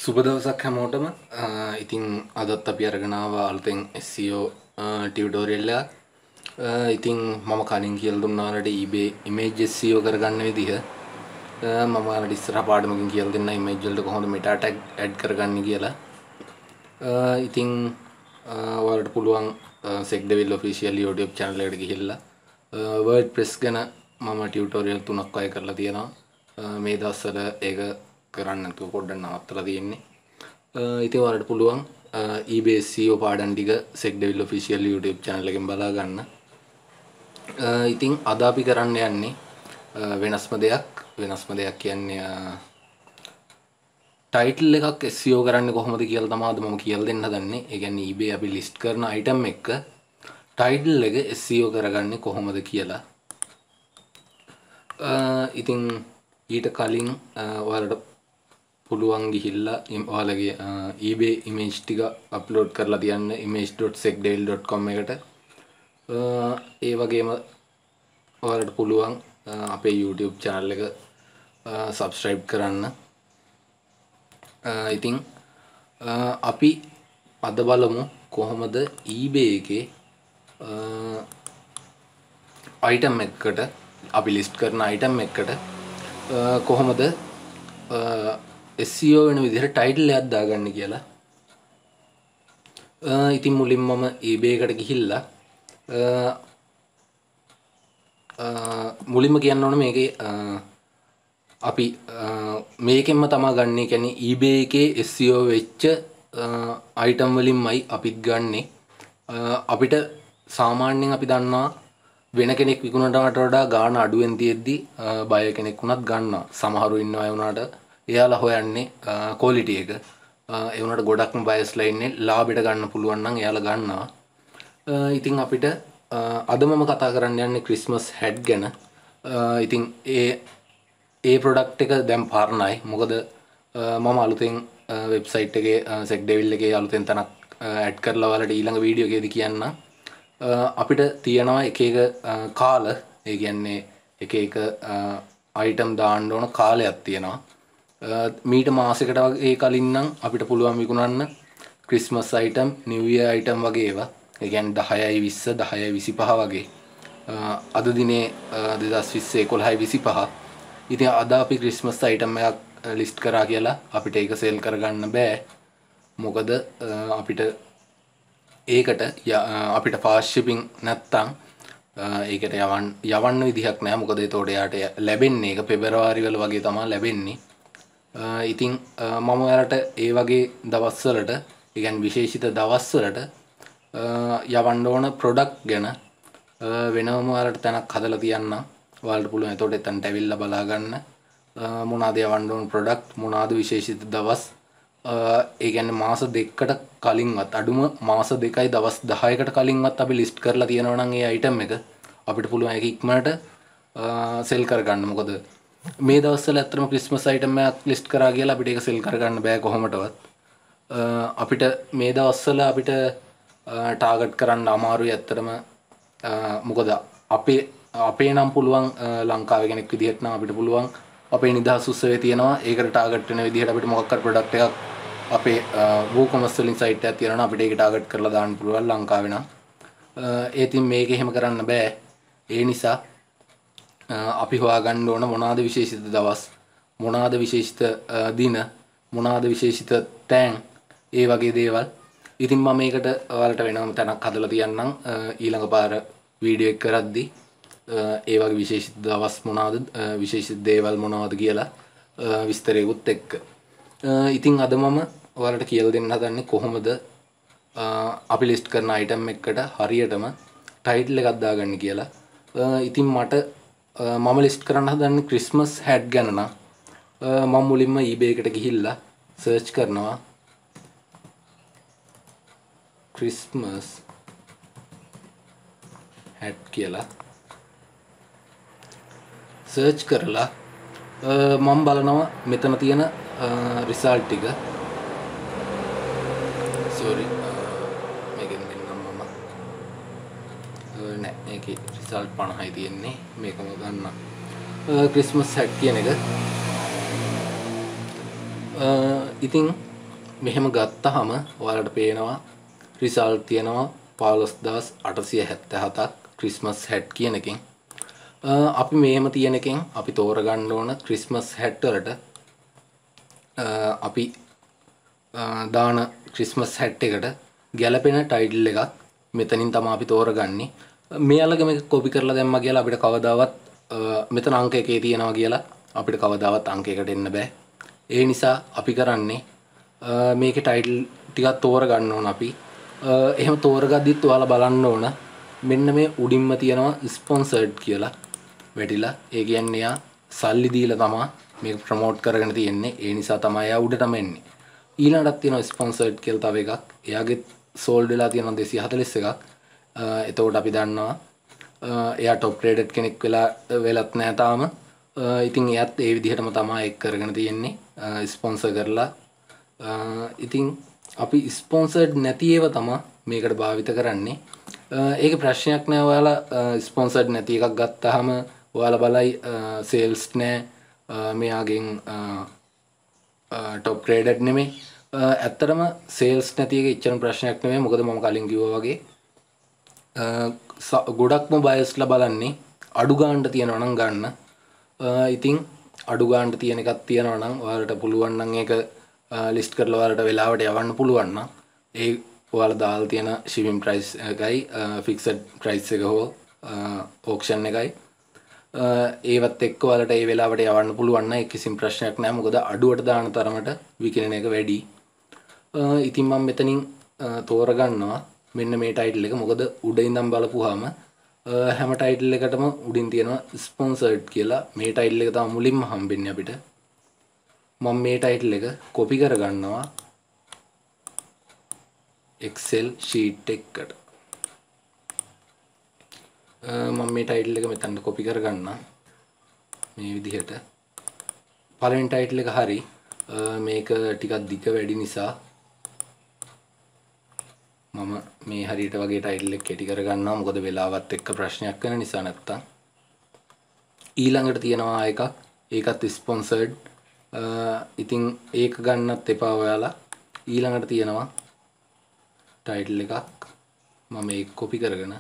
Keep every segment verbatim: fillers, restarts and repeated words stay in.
සුබ දවසක් හැමෝටම. ඉතින් අදත් අපි අරගෙන ආවා අලුතෙන් S E O ටියුටෝරියල් එකක්. ඉතින් මම කලින් කියලා දුන්නා වලට eBay image S E O කරගන්න විදිහ. මම ඔයාලට ඉස්සරහ පාඩමකින් කියලා දෙන්න image වලට කොහොමද meta tag add කරගන්නේ කියලා. ඉතින් ඔයාලට පුළුවන් Secdevil official YouTube channel එකට ගිහිල්ලා WordPress ගැන මම ටියුටෝරියල් තුනක් අය කරලා තියෙනවා. මේ දවස්වල ඒක කරන්න නැතුව පොඩ්ඩක් නවත්තලා තියෙන්නේ. ඉතින් ඔයාලට පුළුවන් eBay S E O පාඩම් ටික Secdevil official YouTube channel එකෙන් බලා ගන්න. ඉතින් අද අපි කරන්න යන්නේ වෙනස්ම දෙයක්. වෙනස්ම දෙයක් කියන්නේ ටයිටල් එකක් S E O කරන්නේ කොහොමද කියලා තමයි අද මම කියලා දෙන්න හදන්නේ. ඒ කියන්නේ eBay අපි list කරන item එක ටයිටල් එක S E O කරගන්නේ කොහොමද කියලා. ඉතින් ඊට කලින් ඔයාලට පුළුවන් ගිහිල්ලා ඔයාලගේ eBay image ටික අප්ලෝඩ් කරලා තියන්න image dot secdevil dot com එකට. ඒ වගේම ඔයාලට පුළුවන් අපේ YouTube channel එක subscribe කරන්න. ඉතින් අපි අද බලමු කොහොමද eBay එකේ item එකකට අපි list කරන item එකකට කොහොමද S E O වෙන විදිහට title එකක් දාගන්න කියලා. ඉතින් මුලින්ම මම eBay එකට ගිහිල්ලා මුලින්ම කියන්න ඕන මේකේ අපි මේකෙන්ම තමයි ගන්න. කියන්නේ eBay එකේ S E O වෙච්ච item වලින්මයි අපිත් ගන්නෙ. අපිට සාමාන්‍යයෙන් අපි දන්නවා වෙන කෙනෙක් විකුණනට වඩා ගාණ අඩුවෙන් තියෙද්දි බය කෙනෙක් වුණත් ගන්නවා. සමහරු ඉන්නවා ඒ වුණාට එයාලා හොයන්නේ quality එක. ඒ වුණාට ගොඩක්ම බයස්ලා ඉන්නේ ලාභයට ගන්න පුළුවන් නම් එයාලා ගන්නවා. ඉතින් අපිට අද මම කතා කරන්න යන්නේ Christmas hat ගැන. ඉතින් ඒ ඒ product එක දැන් පාරණයි. මොකද මම අලුතෙන් website එකේ Secdevil එකේ අලුතෙන් තැනක් add කරලා ඔයාලට ඊළඟ වීඩියෝ එකේදී කියන්න. අපිට තියෙනවා එක එක කාල. ඒ කියන්නේ එක එක item දාන්න ඕන කාලයක් තියෙනවා. මීට මාසයකට වගේ කලින් නම් අපිට පුළුවන් විකුණන්න Christmas item, New Year item වගේ ඒවා. ඒ කියන්නේ දහයයි විස්ස දහයයි විසිපහ වගේ. අද දිනේ දෙදහස් විස්ස එකොළහයි විසිපහ. ඉතින් අද අපි Christmas item එකක් list කරා කියලා අපිට ඒක sell කරගන්න බෑ. මොකද අපිට ඒකට අපිට fast shipping නැත්තම් ඒකට යවන්න යවන්න විදිහක් නැහැ. මොකද ඒතකොට යාට ලැබෙන්නේ ඒක පෙබරවාරි වල වගේ තමයි ලැබෙන්නේ. ඉතින් මම ඔයාලට ඒ වගේ දවස්වලට, ඒ කියන්නේ විශේෂිත දවස්වලට යවන්න ඕන product ගැන වෙනම ඔයාලට තැනක් හදලා තියන්න. ඔයාලට පුළුවන් එතකොට එතනට ඇවිල්ලා බලා ගන්න මොනවාද යවන්න ඕන product, මොනවාද විශේෂිත දවස්. ඒ කියන්නේ මාස දෙකකට කලින්වත්, අඩුම මාස දෙකයි දවස් දහයකට කලින්වත් අපි list කරලා තියෙනවා නම් ඒ item එක අපිට පුළුවන් ඒක ඉක්මනට sell කරගන්න. මොකද මේ දවස්වල ඇත්තටම Christmas item එකක් list කරා කියලා අපිට ඒක sell කරගන්න බෑ කොහොමදවත්. අපිට මේ දවස්වල අපිට target කරන්න අමාරුයි ඇත්තටම. මොකද අපේ අපේ නම් පුළුවන් ලංකාවේ කෙනෙක් විදිහට නම් අපිට පුළුවන් අපේ නිදහස් උත්සවයේ තියෙනවා. ඒකට target වෙන විදිහට අපිට මොකක් හරි product එකක් අපේ WooCommerce වලින් site එකක් තියෙනවා. අපිට ඒක target කරලා දාන්න පුළුවන් ලංකාවේ නම්. ඒ ඉතින් මේක එහෙම කරන්න බෑ. ඒ නිසා අපි හොයාගන්න ඕන මොනවාද විශේෂිත දවස්, මොනවාද විශේෂිත දින, මොනවාද විශේෂිත තැන්, ඒ වගේ දේවල්. ඉතින් මම මේකට ඔයාලට වෙනම තැනක් හදලා තියන්නම් ඊළඟ පාර වීඩියෝ එක කරද්දී. ඒ වගේ විශේෂිත දවස් මොනවාද, විශේෂිත දේවල් මොනවාද කියලා විස්තරයකුත් එක්ක. ඉතින් අද මම ඔයාලට කියලා දෙන්න හදන්නේ කොහොමද අපි list කරන item එකකට හරියටම title එකක් දාගන්න කියලා. ඉතින් මට මම list කරන්න හදන්නේ Christmas hat ගැන නම් මම මුලින්ම eBay එකට ගිහිල්ලා search කරනවා Christmas hat කියලා. search කරලා මම බලනවා මෙතන තියෙන result ටික. sorry මේකෙන් දෙන්නම් මම. නෑ මේකේ result පනහයි තියෙන්නේ. මේකම ගන්න. Christmas hat කියන එක. ඉතින් මෙහෙම ගත්තාම ඔයාලට පේනවා රිසල්ට් තියෙනවා පහළොස් හදාස් අටසිය හැත්තෑ හතක් ක්‍රිස්මස් හැට් කියන එකෙන්. අපි මෙහෙම තියෙන එකෙන් අපි තෝරගන්න ඕන ක්‍රිස්මස් හැට් වලට අපි දාන ක්‍රිස්මස් හැට් එකට ගැලපෙන ටයිටල් එකක් මෙතනින් තමයි අපි තෝරගන්නේ. මෙයාලගේ මේක කොපි කරලා දැම්මා කියලා අපිට කවදාවත් මෙතන අංක එකේ තියනවා කියලා අපිට කවදාවත් අංකයකට එන්න බෑ. ඒ නිසා අපි කරන්නේ මේකේ ටයිටල් ටිකක් තෝරගන්න ඕන අපි. එහෙම තෝරගද්දිත් ඔයාලා බලන්න ඕන මෙන්න මේ උඩින්ම තියෙනවා ස්පොන්සර්ඩ් කියලා වැටිලා. ඒ කියන්නේ යා සල්ලි දීලා තමයි මේක ප්‍රොමෝට් කරගෙන තියෙන්නේ. ඒ නිසා තමයි යා උඩටම එන්නේ. ඊළඟටත් තියෙනවා ස්පොන්සර්ඩ් කියලා තව එකක්. එයාගේ සෝල්ඩ් වෙලා තියෙනවා දෙසිය හතළිස් එකක්. එතකොට අපි දන්නවා එයා টොප් ග්‍රේඩඩ් කෙනෙක් වෙලා වෙලත් නැහැ තාම. ඉතින් එයාත් ඒ විදිහටම තමයි ඒක කරගෙන තියෙන්නේ ස්පොන්සර් කරලා. ඉතින් අපි ස්පොන්සර්ඩ් නැති ඒවා තමයි මේකට භාවිත කරන්නේ. ඒක ප්‍රශ්නයක් නෑ. ඔයාලා ස්පොන්සර්ඩ් නැති එකක් ගත්තාම ඔයාලා බලයි සේල්ස් නෑ මෙයාගෙන් টොප් ග්‍රේඩඩ් නෙමෙයි. ඇත්තටම සේල්ස් නැති එක ඉච්චන ප්‍රශ්නයක් නෙමෙයි. මොකද මම කලින් කිව්වා වගේ ගොඩක්ම බයස්ලා බලන්නේ අඩු ගානට තියනවා නම් ගන්න. ඉතින් අඩු ගානට තියෙන එකක් තියනවා නම් ඔයාලට පුළුවන් නම් ඒක ලිස්ට් කරලා ඔයාලට වෙලාවට යවන්න පුළුවන් නම් ඒ ඔයාලා දාලා තියෙන shipping price එකයි fixed price එක හෝ auction එකයි ඒවත් එක්ක ඔයාලට ඒ වෙලාවට යවන්න පුළුවන් නම් කිසිම ප්‍රශ්නයක් නැහැ. මොකද අඩුවට දාන තරමට විකිණන එක වැඩි. ඉතින් මම මෙතනින් තෝරගන්නවා මෙන්න මේ ටයිටල් එක. මොකද උඩ ඉඳන් බලපුවාම හැම ටයිටල් එකටම උඩින් තියෙනවා ස්පොන්සර්ඩ් කියලා. මේ ටයිටල් එක තමයි මුලින්ම හම්බෙන්නේ අපිට. මම මේ ටයිටල් එක කොපි කරගන්නවා Excel sheet එකකට. මම මේ ටයිටල් එක මෙතනට කොපි කරගන්නම් මේ විදිහට. පළවෙනි ටයිටල් එක හරි. මේක ටිකක් දිග වැඩි නිසා මම මේ හරියට වගේ ටයිටල් එක කෙටි කරගන්නවා. මොකද වෙලාවත් එක්ක ප්‍රශ්නයක් වෙන නිසා නැත්තම්. ඊළඟට තියෙනවා එකක්. ඒකත් ස්පොන්සර්ඩ්. ඉතින් ඒක ගන්නත් එපා ඔයාලා. ඊළඟට තියෙනවා ටයිටල් එකක්. මම ඒක කොපි කරගෙන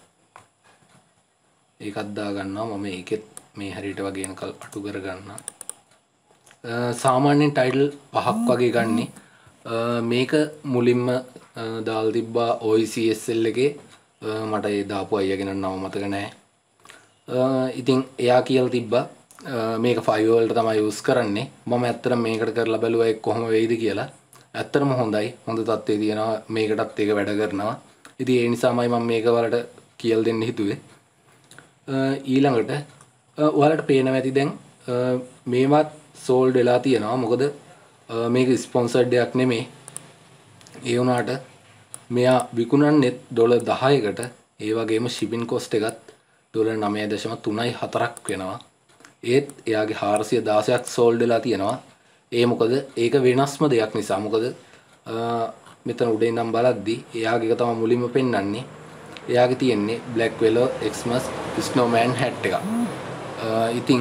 ඒකත් දාගන්නවා. මම ඒකෙත් මේ හරියට වගේ එනකල් අටු කරගන්නවා. සාමාන්‍යයෙන් ටයිටල් පහක් වගේ ගන්නේ. මේක මුලින්ම දාලා තිබ්බා O E C S L එකේ. මට ඒ දාපු අයියාගෙන නම මතක නැහැ. ඉතින් එයා කියලා තිබ්බා මේක ෆයිව් වලට තමයි යූස් කරන්නේ. මම ඇත්තටම මේකට කරලා බැලුවා ඒක කොහොම වෙයිද කියලා. ඇත්තටම හොඳයි. හොඳ තත්ත්වයේ තියෙනවා. මේකටත් ඒක වැඩ කරනවා. ඉතින් ඒ නිසාමයි මම මේක වලට කියලා දෙන්න හිතුවේ. ඊළඟට ඔයාලට පේනවා ඇති දැන් මේවත් සෝල්ඩ් වෙලා තියෙනවා. මොකද මේක ස්පොන්සර්ඩ් එකක් නෙමෙයි. ඒ වුණාට මෙයා විකුණන්නේ ඩොලර් දහයකට. ඒ වගේම shipping cost එකත් ඩොලර් නවය දශම තුනයි හතරක් වෙනවා. ඒත් එයාගේ හාරසිය දාසයක් සෝල්ඩ් වෙලා තියෙනවා. ඒ මොකද ඒක වෙනස්ම දෙයක් නිසා. මොකද මෙතන උඩ ඉඳන් බලද්දි එයාගේ එක තමයි මුලින්ම පෙන්වන්නේ. එයාගේ තියෙන්නේ Black Willow Xmas Snowman hat එක. ඉතින්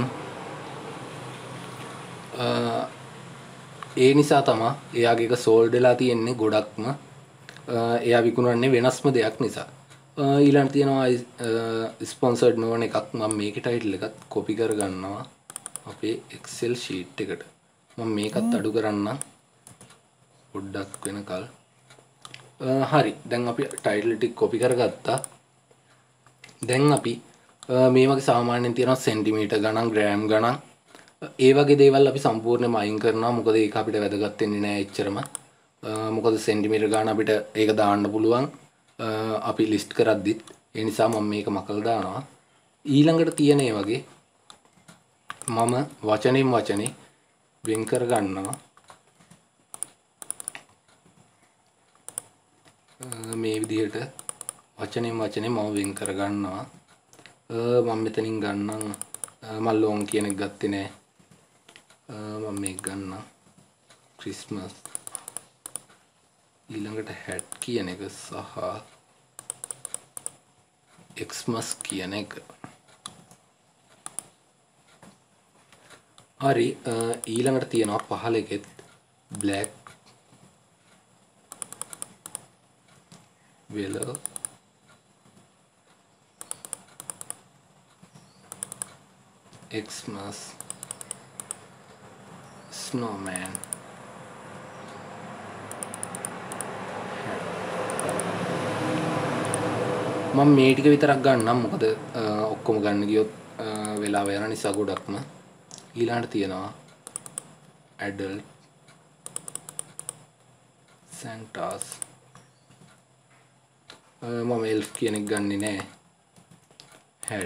ඒ නිසා තමයි එයාගේ එක සෝල්ඩ් වෙලා තියෙන්නේ ගොඩක්ම. එයා විකුණන්නේ වෙනස්ම දෙයක් නිසා. ඊළඟට තියෙනවා ස්පොන්සර්ඩ් නොවන එකක්. මම මේකේ ටයිටල් එකත් කොපි කරගන්නවා අපේ Excel sheet එකට. මම මේකත් අඩු කරන්නම් පොඩ්ඩක් වෙනකල්. හරි. දැන් අපි ටයිටල් ටික කොපි කරගත්තා. දැන් අපි මේ වගේ සාමාන්‍යයෙන් තියෙනවා සෙන්ටිමීටර් ගණන්, ග්‍රෑම් ගණන්. ඒ වගේ දේවල් අපි සම්පූර්ණයෙන්ම අයින් කරනවා. මොකද ඒක අපිට වැදගත් වෙන්නේ නැහැ එච්චරම. මොකද සෙන්ටිමීටර් ගණන් අපිට ඒක දාන්න පුළුවන් අපි ලිස්ට් කරද්දිත්. ඒ නිසා මම මේක මකලා දානවා. ඊළඟට තියෙන ඒ වගේ මම වචනෙන් වචනේ වෙන් කර ගන්නවා. මේ විදිහට වචනෙන් වචනේ මම වෙන් කර ගන්නවා. මම මෙතනින් ගන්නම් මම ලොන් කියන එක ගත්තේ නෑ. මම මේක ගන්නම් ක්‍රිස්මස්. ඊළඟට හැට් කියන එක සහ එක්ස්මස් කියන එක. හරි. ඊළඟට තියෙනවා පහළ එකෙත් බ්ලැක් වෙලෝ Xmas snowman මම මේ ටික විතරක් ගන්නම් මොකද ඔක්කොම ගන්න ගියොත් වෙලාව යන නිසා ගොඩක්ම ඊළඟට තියෙනවා adult Santas මම elf කියන එක ගන්නෙ නෑ hat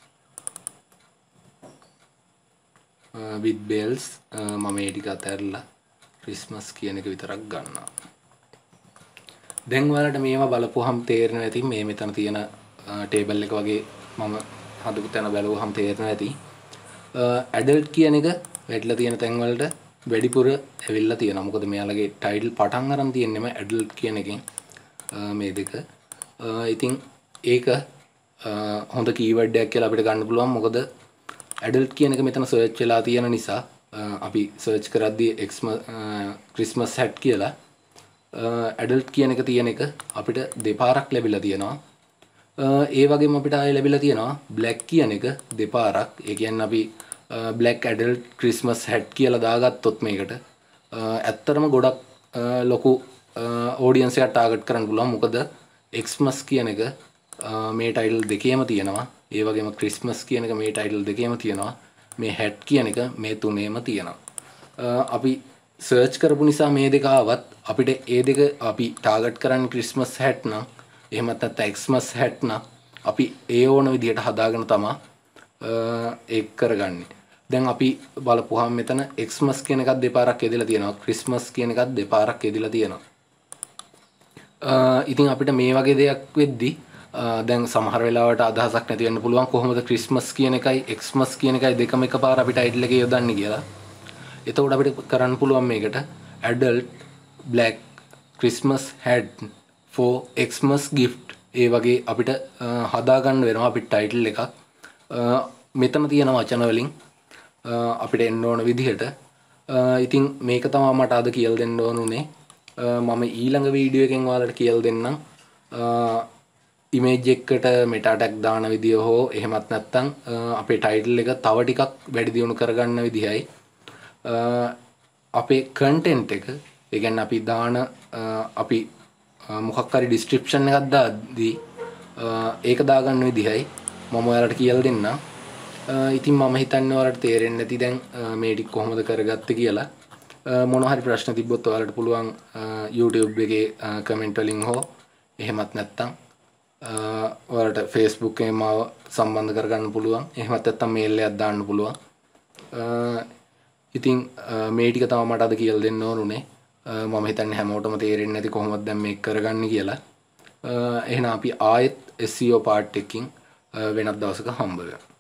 with bells මම මේ ටික අතහැරලා Christmas කියන එක විතරක් ගන්නවා දැන් ඔයාලට මේවා බලපුවහම තේරෙනවා ඇති මේ මෙතන තියෙන ටේබල් එක වගේ මම හදපු තැන බලුවහම තේරෙනවා ඇති ඇඩල්ට් කියන එක වැටලා තියෙන තැන් වලට වැඩිපුර ඇවිල්ලා තියෙනවා මොකද මෙයාලගේ ටයිටල් පටන් අරන් තියෙන්නේම ඇඩල්ට් කියන එකෙන් මේ දෙක ඉතින් ඒක හොඳ කීවර්ඩ් එකක් කියලා අපිට ගන්න පුළුවන් මොකද ඇඩල්ට් කියන එක මෙතන සර්ච් වෙලා තියෙන නිසා අපි සර්ච් කරද්දී ක්‍රිස්මස් හැට් කියලා ඇඩල්ට් කියන එක තියෙන එක අපිට දෙපාරක් ලැබිලා තියෙනවා ඒ වගේම අපිට ආයෙ ලැබිලා තියෙනවා බ්ලැක් කියන එක දෙපාරක් ඒ කියන්නේ අපි බ්ලැක් ඇඩල්ට් ක්‍රිස්මස් හැට් කියලා දාගත්තොත් මේකට ඇත්තටම ගොඩක් ලොකු ඔඩියන්ස් එකක් ටාගට් කරන්න පුළුවන් මොකද එක්ස්මස් කියන එක මේ ටයිටල් දෙකේම තියෙනවා ඒ වගේම ක්‍රිස්මස් කියන එක මේ ටයිටල් දෙකේම තියෙනවා මේ හැට් කියන එක මේ තුනේම තියෙනවා අපි සර්ච් කරපු නිසා මේ දෙක ආවත් අපිට ඒ දෙක අපි ටාගට් කරන්නේ ක්‍රිස්මස් හැට් නම් එහෙම නැත්නම් එක්ස්මස් හැට් නම් අපි ඒ ඕන විදිහට හදාගෙන තමයි ඒක කරගන්නේ දැන් අපි බලපුවාම මෙතන එක්ස්මස් කියන එකත් දෙපාරක් යෙදලා තියෙනවා ක්‍රිස්මස් කියන එකත් දෙපාරක් යෙදලා තියෙනවා ඉතින් අපිට මේ වගේ දෙයක් වෙද්දි දැන් සමහර වෙලාවට අදහසක් නැති වෙන්න පුළුවන් කොහොමද ක්‍රිස්මස් කියන එකයි එක්ස්මස් කියන එකයි දෙකම එකපාර අපි ටයිටල් එකේ යොදන්නේ කියලා එතකොට අපිට කරන්න පුළුවන් මේකට adult black Christmas hat for Xmas gift ඒ වගේ අපිට හදා ගන්න වෙනවා අපිට ටයිටල් එකක් මෙතන තියෙන වචන වලින් අපිට එන්න ඕන විදිහට ඉතින් මේක තමයි මට අද කියලා දෙන්න ඕනුනේ මම ඊළඟ වීඩියෝ එකෙන් ඔයාලට කියලා දෙන්නම් ඉමේජ් එකකට මෙටා ටැග් දාන විදිය හෝ එහෙමත් නැත්නම් අපේ ටයිටල් එක තව ටිකක් වැඩි දියුණු කරගන්න විදිහයි අපේ කන්ටෙන්ට් එක ඒ කියන්නේ අපි දාන අපි මොකක් හරි ඩිස්ක්‍රිප්ෂන් එකක් දාද්දී ඒක දාගන්න විදිහයි මම ඔයාලට කියලා දෙන්නම් ඉතින් මම හිතන්නේ ඔයාලට තේරෙන්නේ නැති දැන් මේ ටික කොහොමද කරගත්තේ කියලා මොන හරි ප්‍රශ්න තිබ්බොත් ඔයාලට පුළුවන් YouTube එකේ කමෙන්ට් වලින් හෝ එහෙමත් නැත්නම් ඔයාලට Facebook එකේ මාව සම්බන්ධ කරගන්න පුළුවන් එහෙමත් නැත්නම් මේල් එකක් දාන්න පුළුවන් ඉතින් මේ ටික තමයි මට අද කියලා දෙන්න ඕනුනේ මම හිතන්නේ හැමෝටම තේරෙන්නේ නැති කොහොමද දැන් මේක කරගන්නේ කියලා එහෙනම් අපි ආයෙත් S E O පාර්ට් එකකින් වෙනත් දවසක හම්බ වෙමු